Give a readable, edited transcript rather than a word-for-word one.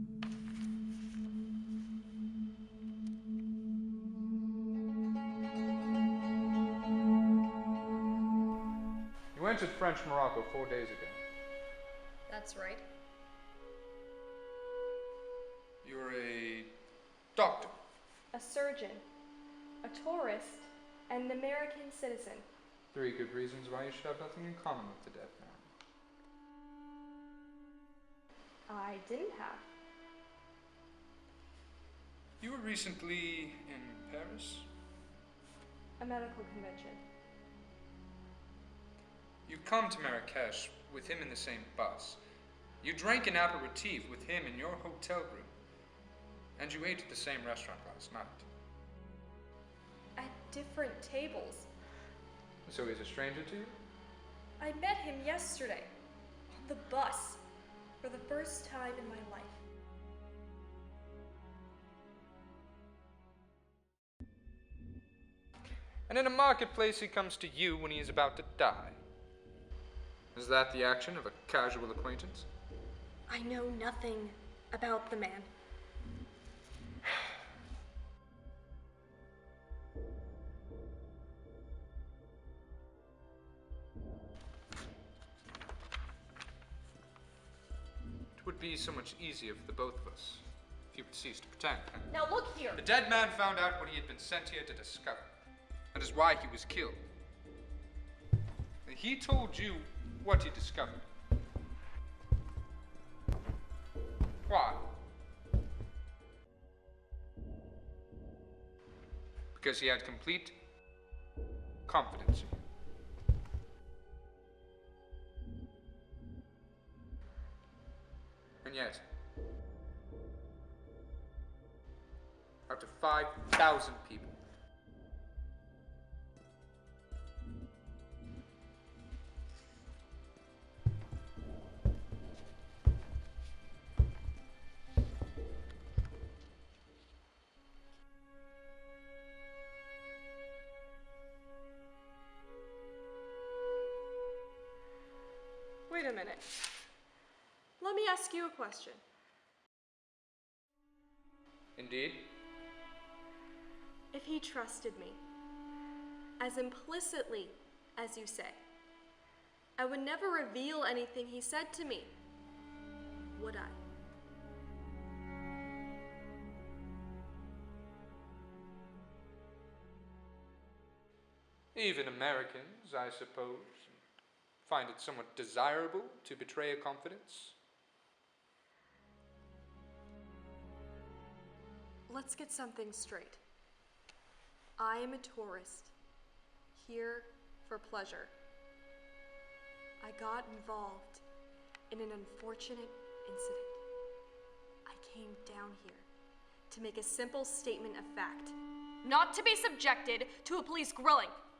You entered French Morocco 4 days ago. That's right. You're a doctor. A surgeon, a tourist, and an American citizen. 3 good reasons why you should have nothing in common with the dead man. I didn't have. You were recently in Paris? A medical convention. You come to Marrakesh with him in the same bus. You drank an aperitif with him in your hotel room. And you ate at the same restaurant last night. At different tables. So he's a stranger to you? I met him yesterday, on the bus, for the first time in my life. And in a marketplace he comes to you when he is about to die. Is that the action of a casual acquaintance? I know nothing about the man. It would be so much easier for the both of us if you would cease to pretend. Now look here. The dead man found out what he had been sent here to discover. That is why he was killed. And he told you what he discovered. Why? Because he had complete confidence in you. And yet, out of 5,000 people, Wait a minute. Let me ask you a question. Indeed. If he trusted me, as implicitly as you say, I would never reveal anything he said to me, would I? Even Americans, I suppose, find it somewhat desirable to betray a confidence. Let's get something straight. I am a tourist, here for pleasure. I got involved in an unfortunate incident. I came down here to make a simple statement of fact, not to be subjected to a police grilling.